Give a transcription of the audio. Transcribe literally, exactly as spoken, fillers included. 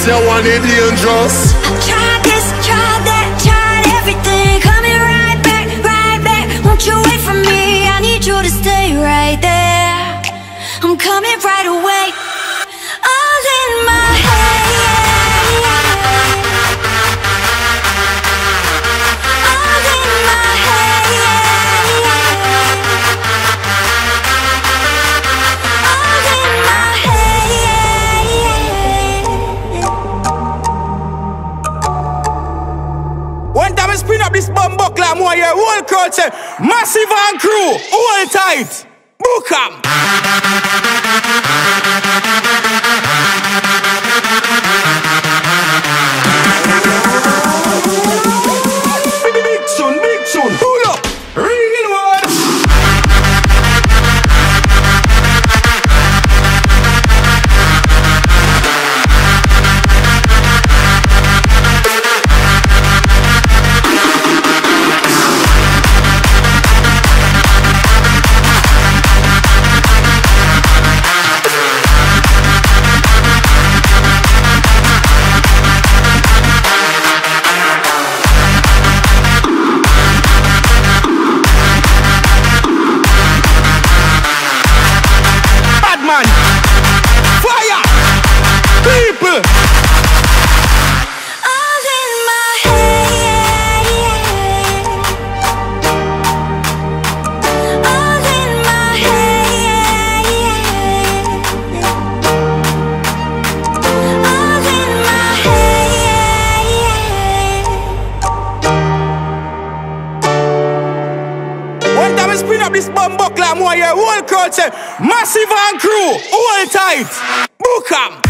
you want it dangerous. Try this, try that, tried everything. Coming right back, right back. Won't you wait for me? I need you to stay right there. I'm coming right away. All in my head. All in my head. All in my head. One time I spin up this bum buckler, I'm one year whole crowd say, Massive and crew, hold tight, book 'em. Big tune, big tune, pull up, real one. Fire! People! All in my head. All in my head. All in my head. One time I spin up this bum buckler, I'm one year whole crowd say, Massive and crew, hold tight, book 'em.